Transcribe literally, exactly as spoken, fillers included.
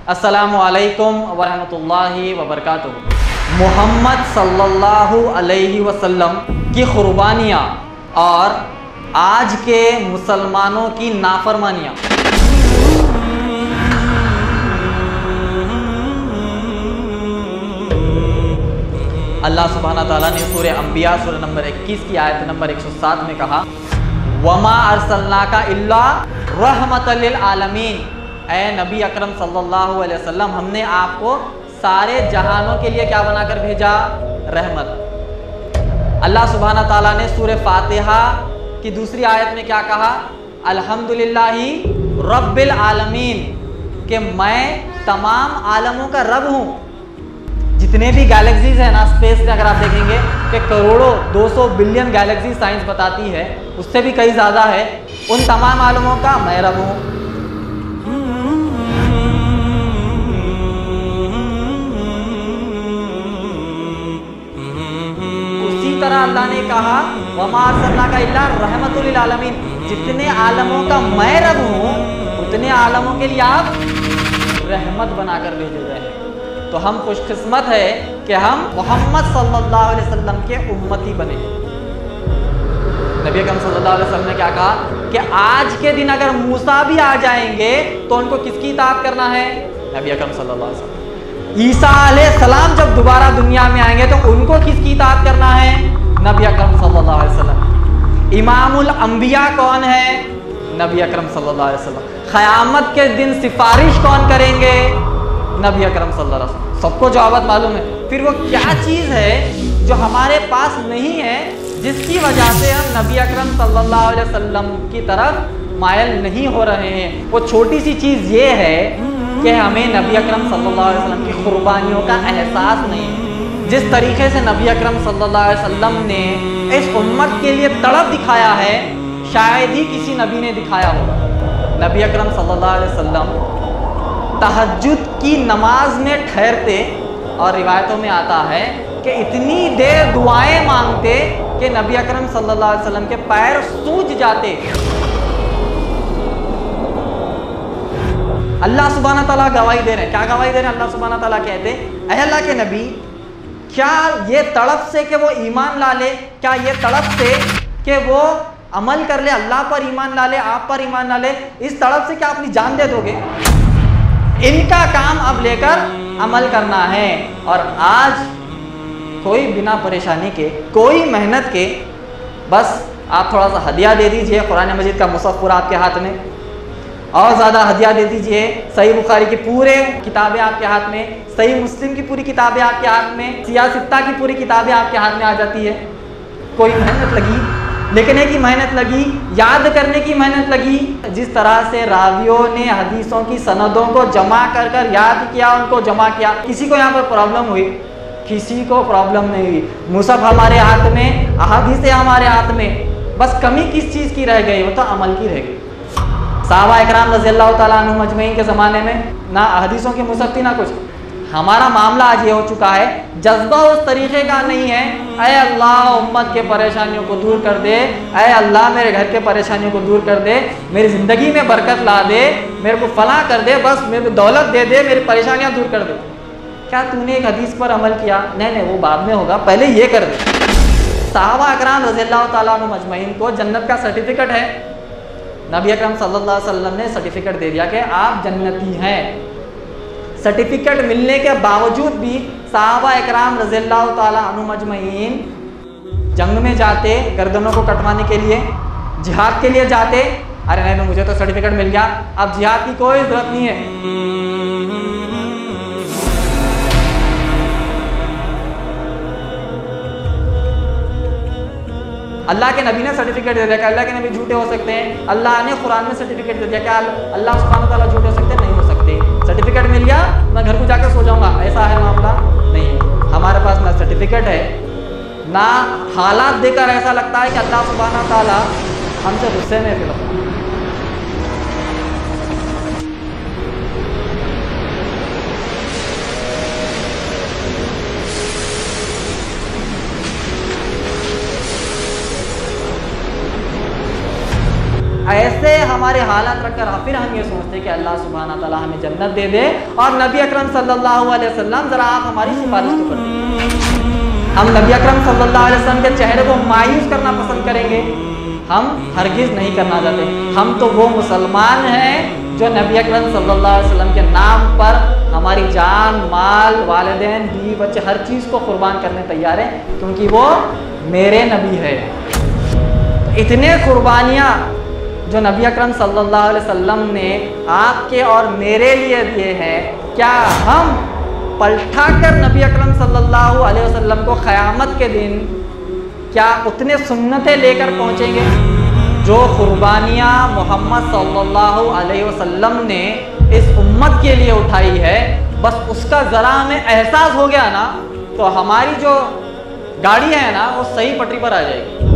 अस्सलामु अलैकुम वरहमतुल्लाहि वबरकातुहू। मोहम्मद सल्लल्लाहु अलैहि वसल्लम की कुर्बानियाँ और आज के मुसलमानों की नाफरमानियाँ। अल्लाह सुब्हाना ताला ने सूरे अंबिया सूरे नंबर इक्कीस की आयत नंबर एक सौ सात में कहा, वमा अरसलनाका इल्ला रहमतल लिल आलमीन। ए नबी अकरम सल्लल्लाहु अलैहि वसल्लम, हमने आपको सारे जहानों के लिए क्या बनाकर भेजा? रहमत। अल्लाह सुब्हाना ताला ने सूरे फातिहा की दूसरी आयत में क्या कहा? अल्हम्दुलिल्लाहि रब्बिल आलमीन, कि मैं तमाम आलमों का रब हूँ। जितने भी गैलेक्सीज हैं ना स्पेस में, अगर आप देखेंगे कि करोड़ों दो सौ बिलियन गैलेक्सी साइंस बताती है, उससे भी कई ज़्यादा है, उन तमाम आलमों का मैं रब हूँ। उसी तरह अल्लाह ने कहा, वमा अरसलनाका इल्ला रहमतुल लिल आलमीन, जितने आलमों का मैं रब हूँ उतने आलमों के लिए आप रहमत बनाकर भेजे गए हैं। तो हम खुशकिस्मत है कि हम मोहम्मद सल्लल्लाहु अलैहि वसल्लम के उम्मती बने। नबी अकरम सल्लल्लाहु अलैहि वसल्लम ने क्या कहा कि आज के दिन अगर मूसा भी आ जाएंगे तो उनको किसकी इताअत करना है? नबी अकरम सल्लल्लाहु अलैहि वसल्लम। ईसा अलैहिस्सलाम जब दोबारा दुनिया में आएंगे तो उनको किसकी इताअत करना है? नबी अकरम सल्लल्लाहु अलैहि वसल्लम। इमामुल अंबिया कौन है? नबी अकरम सल्लल्लाहु अलैहि वसल्लम। क़यामत के दिन सिफारिश कौन करेंगे? नबी अकरम सल्लल्लाहु अलैहि वसल्लम। सबको जवाबत मालूम है। फिर वो क्या चीज़ है जो हमारे पास नहीं है, जिसकी वजह से हम नबी अकरम सल्लल्लाहु अलैहि वसल्लम की तरफ मायल नहीं हो रहे हैं? वो छोटी सी चीज़ ये है कि हमें नबी अकरम सल्लल्लाहु अलैहि वसल्लम की कुर्बानियों का एहसास नहीं है। जिस तरीके से नबी अकरम सल्लल्लाहु अलैहि वसल्लम ने इस उम्मत के लिए तड़प दिखाया है, शायद ही किसी नबी ने दिखाया होगा। नबी अकरम सल्लल्लाहु अलैहि वसल्लम तहज्जुद की नमाज में ठहरते और रिवायतों में आता है कि इतनी देर दुआएं मांगते कि नबी अकरम सल्लल्लाहु अलैहि वसल्लम के पैर सूज जाते। अल्लाह सुब्हाना ताला गवाही दे रहे हैं। क्या गवाही दे रहे हैं? अल्लाह सुब्हाना ताला कहते, ऐ अल्लाह के नबी, क्या ये तड़प से कि वो ईमान ला ले, क्या ये तड़प से कि वो अमल कर ले, अल्लाह पर ईमान ला ले, आप पर ईमान ला ले, इस तड़प से क्या अपनी जान दे दोगे? इनका काम अब लेकर अमल करना है। और आज कोई बिना परेशानी के, कोई मेहनत के, बस आप थोड़ा सा हदिया दे दीजिए, कुरान मजीद का मुसहफ पूरा आपके हाथ में, और ज़्यादा हदिया दे दीजिए, सही बुखारी की पूरे किताबें आपके हाथ में, सही मुस्लिम की पूरी किताबें आपके हाथ में, सियासित्ता की पूरी किताबें आपके हाथ में आ जाती है। कोई मेहनत लगी, लिखने की मेहनत लगी, याद करने की मेहनत लगी। जिस तरह से रावियों ने हदीसों की सनदों को जमा कर कर याद किया, उनको जमा किया, किसी को यहाँ पर प्रॉब्लम हुई? किसी को प्रॉब्लम नहीं हुई। मुसहफ हमारे हाथ में, अहादीसें हमारे हाथ में, बस कमी किस चीज़ की रह गई? वो तो अमल की रह गई। सहाबा इकराम रज़ियल्लाहु ताला अन्हुम अजमईन के ज़माने में ना अहादीसों की मुसहफ थी ना कुछ। हमारा मामला आज ये हो चुका है, जज्बा उस तरीके का नहीं है, ऐ अल्लाह उम्मत के परेशानियों को दूर कर दे, ऐ अल्लाह मेरे घर के परेशानियों को दूर कर दे, मेरी ज़िंदगी में बरकत ला दे, मेरे को फला कर दे, बस मेरे को दौलत दे दे, मेरी परेशानियां दूर कर दे। क्या तूने एक हदीस पर अमल किया? नहीं नहीं, वो बाद में होगा, पहले ये कर दे। सहाबा इकराम रज़ियल्लाहु ताला अन्हुम अजमईन को जन्नत का सर्टिफिकेट है। नबी अकरम सल्लल्लाहु अलैहि वसल्लम ने सर्टिफिकेट दे दिया कि आप जन्नती हैं। सर्टिफिकेट मिलने के बावजूद भी सहाबा इकराम रज़ियल्लाहु ताला अन्हुम अजमईन जंग में जाते, गर्दनों को कटवाने के लिए, जिहाद के लिए जाते। अरे नहीं, नहीं मुझे तो सर्टिफिकेट मिल गया, अब जिहाद की कोई ज़रूरत नहीं है। अल्लाह के नबी ने सर्टिफिकेट दे दिया कि अल्लाह के नबी झूठे हो सकते हैं। अल्लाह ने कुरान में सर्टिफिकेट दे दिया कि अल्लाह सुब्हानहू तआला झूठे हो सकते हैं, नहीं हो सकते। सर्टिफिकेट मिल गया, मैं घर को जाकर सो जाऊंगा, ऐसा है मामला नहीं है। हमारे पास ना सर्टिफिकेट है, ना हालात देखकर ऐसा लगता है कि अल्लाह सुब्हानहू तआला हमसे गुस्से में फिर। ऐसे हमारे हालात रखकर फिर हम ये सोचते कि अल्लाह सुब्हाना तआला हमें जन्नत दे दे और नबी अकरम सल्लल्लाहु अलैहि वसल्लम जरा आप हमारी सिफारिश तो कर दीजिए। हम नबी अकरम सल्लल्लाहु अलैहि वसल्लम के चेहरे को मायूस करना पसंद करेंगे? हम हरगिज नहीं करना चाहते। हम तो वो मुसलमान हैं जो नबी अकरम सल्लल्लाहु अलैहि वसल्लम के नाम पर हमारी जान, माल, वालिदैन, बीवी बच्चे हर चीज़ को कुर्बान करने तैयार हैं, क्योंकि वो मेरे नबी है। इतने कुर्बानियाँ जो नबी अकरम सल्लल्लाहु अलैहि वसल्लम ने आपके और मेरे लिए दिए हैं, क्या हम पलटा कर नबी अकरम सल्लल्लाहु अलैहि वसल्लम को क़यामत के दिन क्या उतने सुन्नतें लेकर पहुँचेंगे जो कुर्बानियाँ मोहम्मद सल्लल्लाहु अलैहि वसल्लम ने इस उम्मत के लिए उठाई है? बस उसका ज़रा हमें एहसास हो गया ना, तो हमारी जो गाड़ी है ना वो सही पटरी पर आ जाएगी।